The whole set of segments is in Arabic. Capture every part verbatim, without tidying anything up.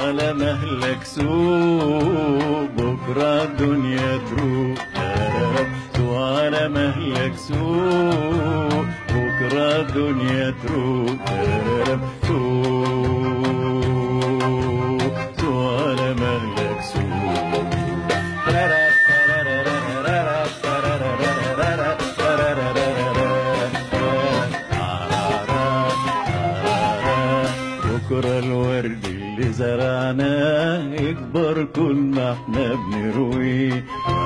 على مهلك سوق بكرة الدنيا تروق. سوق على مهلك سوق بكرة الدنيا تروق. سوق سوق على مهلك سوق. بكرة الورد اللي زرعناه يكبر كنا احنا بنرويه.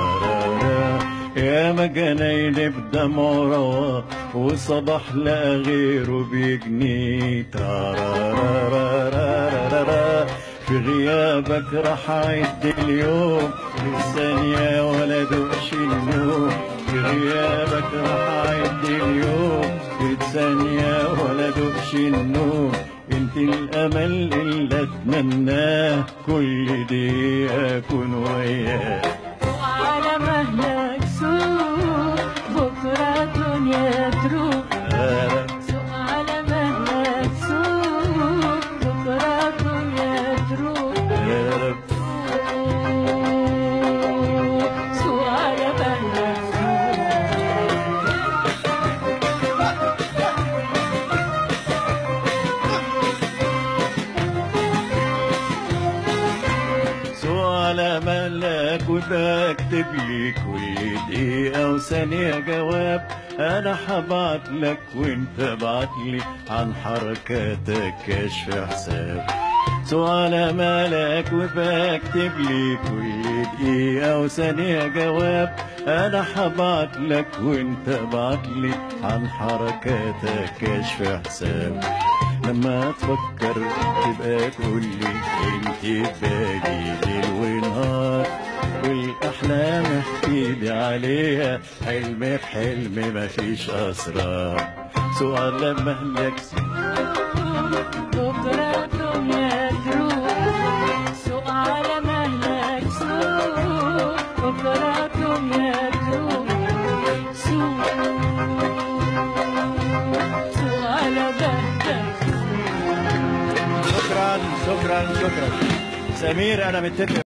يا ما جناين بدمع رواه وصباح لا غيره بيجني. تارارارارارارا في غيابك راح اعد اليوم للثانية ولا دوقش النوم. في غيابك راح اعد اليوم للثانية ولا دوقش النوم. انت الامل اللي اتمناه كل دقيقة اكون وياه. وعلى مهلك سوق بكرة الدنيا تروق. سوق على مهلك سوق بكرة الدنيا تروق. سوق على مهلك سوق على مهلك وبكتب لي كل دقيقة وثانية جواب. أنا حبعت لك وأنت بعت لي عن حركاتك كشف حساب. سوق على مهلك وبكتب لي كل دقيقة وثانية جواب. أنا حبعت لك وأنت بعت لي عن حركاتك كشف حساب. لما تفكر تبقى تقولي انت ببالي ليل ونهار. والاحلام احكيلي عليها حلم في حلم مفيش اسرار. سوق على مهلك بكرة الدنيا تروق. سوق على مهلك سوق بكرة الدنيا تروق. سوق سوق على مهلك. شكرا شكرا شكرا سمير. انا متفق